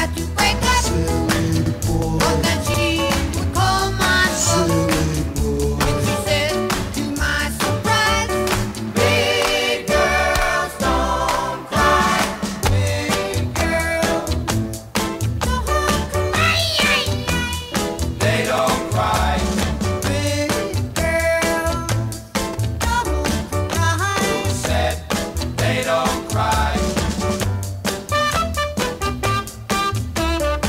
They don't cry.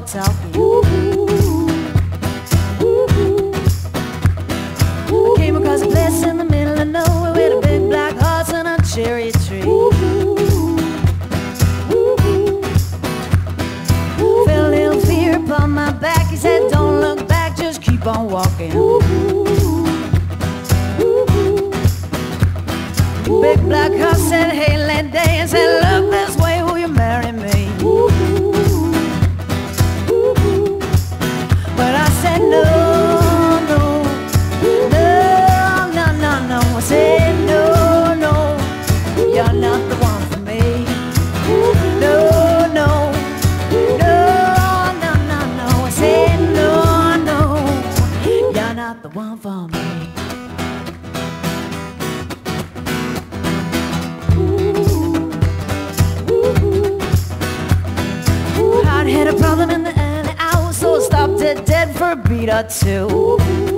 talking. I came across a place in the middle of nowhere with a big black horse and a cherry tree. Felt a little fear upon my back. He said, don't look back, just keep on walking. Big black horse said, hey, let day, and said, look this way, will you marry me? But I said, no, no, no, no, no, no. I said, no, no, you're not the one for me. No, no, no, no, no, no. I said, no, no, you're not the one for me. Had a problem in the alley, I was so stopped it dead for a beat or two.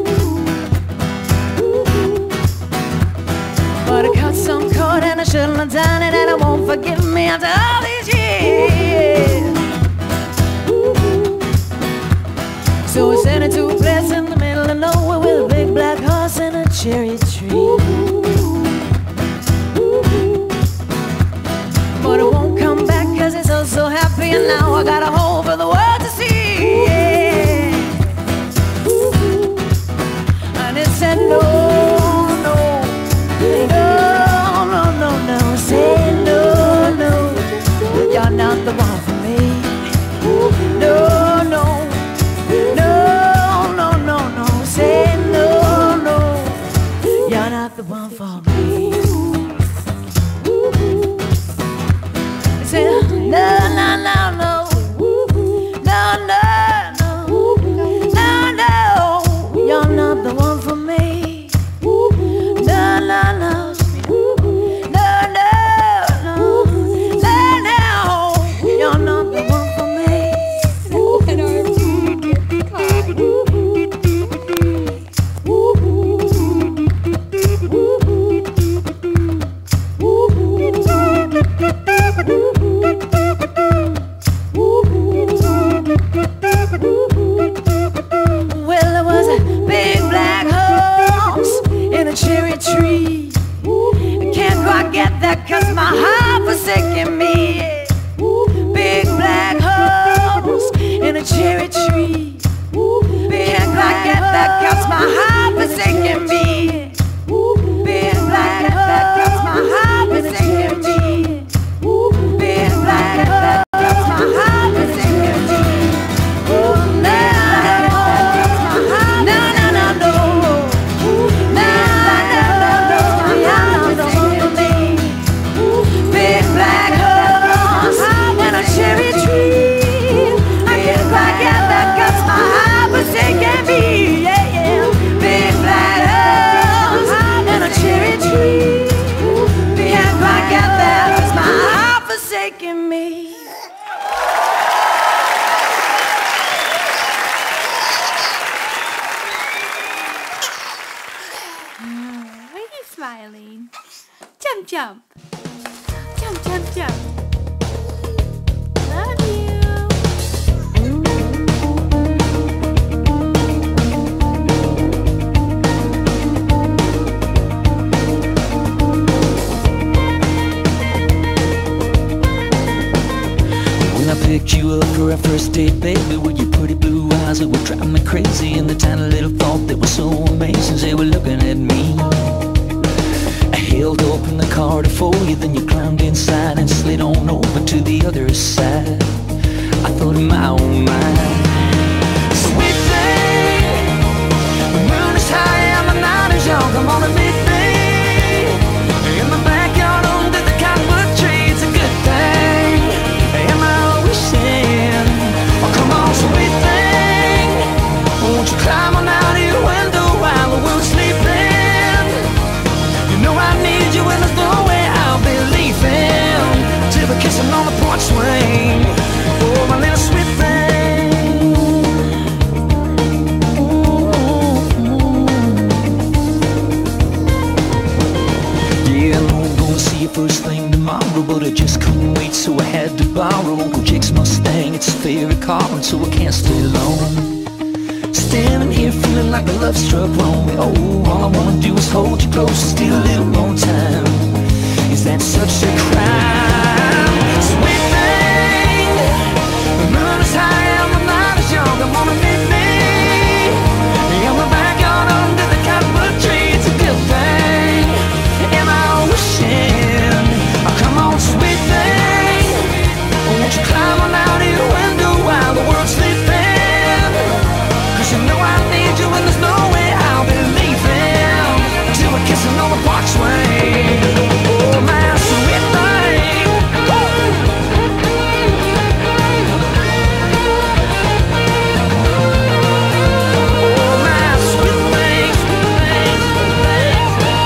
But I cut some cord and I shouldn't have done it, and I won't forgive me after all these years. So I sent it to a place in the middle of nowhere with a big black horse and a cherry tree. But it won't come back 'cause it's so happy, and now I got a hole for the world to see. Yeah. And it said no, no, no, no, no, no. Say no, no, you're not the one for me. No, no, no, no, no, no. Say no, no, you're not the one for me. No, no, no, no, no, no, no, no, you're not the one for me. No, no, no, no, no, no, no, you're not the one for me. Well, there was a big black horse in a cherry tree. I can't quite get that 'cause my heart forsaking me. Big black horse in a cherry tree. Can't quite get that 'cause my heart forsaking me. Big black horse, 'cause my heart forsaking me. Big black horse, 'cause my heart forsaking me. Me. Why are you smiling? Jump, jump. Jump, jump, jump. Love you. I picked you up for our first date, baby, with your pretty blue eyes that would drive me crazy, and the tiny little thought that was so amazing, they were looking at me. I held open the car to for you, then you climbed inside and slid on over to the other side. I thought, my oh my, sweet thing, the moon is high and the night is young. Come on and meet me in the backyard under the cottonwood tree. It's a good thing. Am I always saying, oh come on sweet thing, won't you climb on out of your window while the world's sleeping? You know I need you and there's no way I'll be leaving till we're kissing on the porch swing. Oh my little sweet thing. calling, so I can't stay long. Standing here feeling like a love struck wrong. Oh, all I wanna do is hold you close and steal a little more time. Is that such a crime? Sweet thing, the moon is high and the night is young. Come on and meet me in the backyard under the cottonwood tree. It's a good thing, am I wishing? Oh, come on, sweet thing, won't you climb on out of your window while the world's sleeping? 'Cause you know I need you and there's no way I'll be leaving till we're kissing on the porch swing. Oh, my sweet thing. Oh, my sweet thing, sweet thing, sweet thing,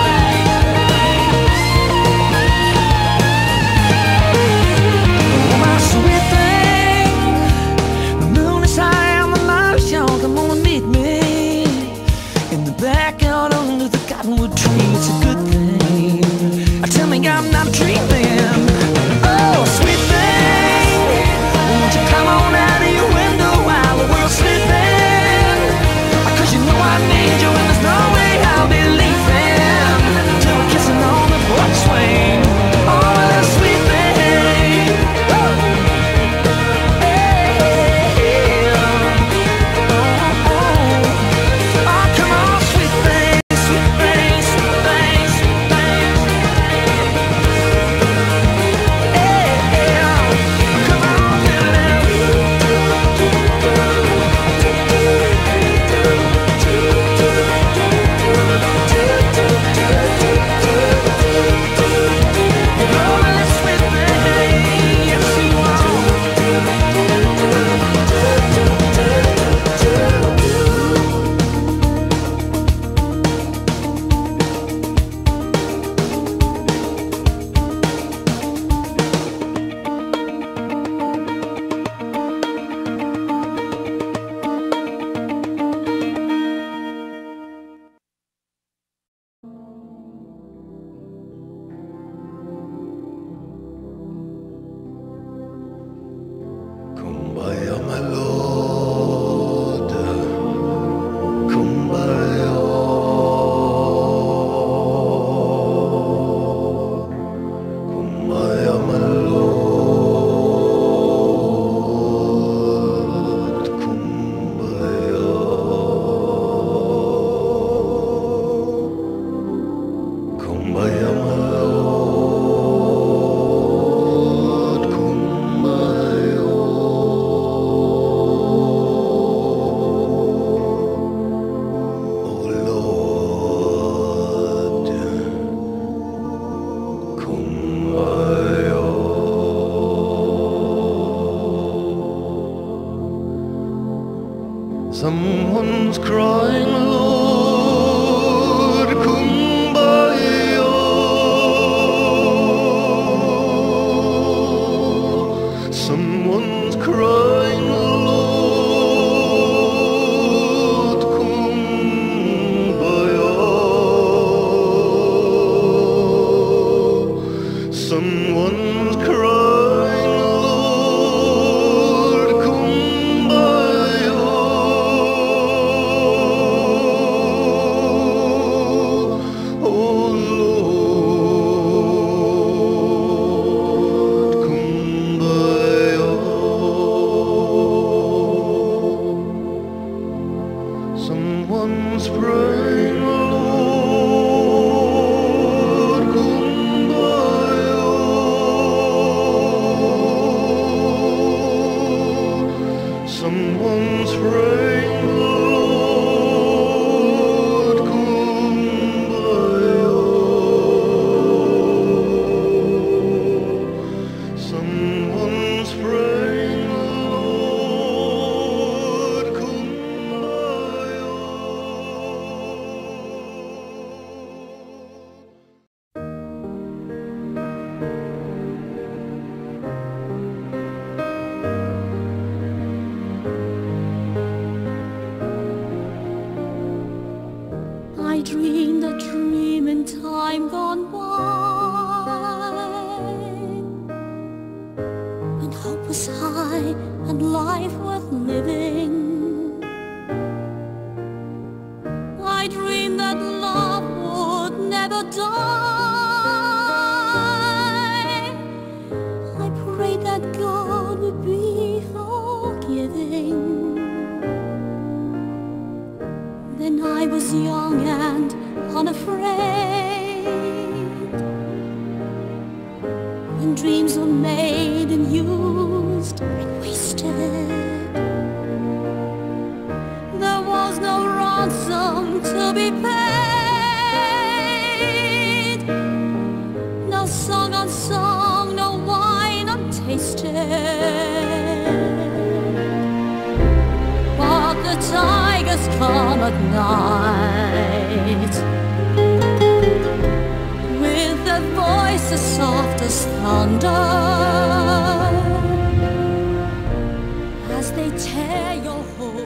oh, my sweet thing. The moon is high and the night is young. Come on and meet me in the backyard under the cottonwood tree. It's a good thing. Tell me I'm not dreaming. Oh, sweet thing, won't you come on out of your window while the world's sleeping? 'Cause you know I need you and there's no way I'll be leaving till we're kissing on the porch swing. Oh, my sweet thing. Woo! Hey, oh, oh. Oh, come on, sweet thing, sweet thing, sweet thing, sweet thing. Kumbaya, my Lord, Kumbaya, Kumbaya, my Lord, Kumbaya, Kumbaya, my Lord, Kumbaya. Someone's crying, Lord, Kumbaya. Someone's crying, Lord, Kumbaya. Someone's crying, Lord, Kumbaya. Oh Lord, Kumbaya. Someone's praying, Lord, Kumbaya. Someone's praying, Lord, Kumbaya. Someone's praying, Lord, Kumbaya. was young and unafraid, when dreams were made and used and wasted, there was no ransom to be paid, no song unsung, no wine untasted. But the tigers come at night, with their voices soft as thunder, as they tear your home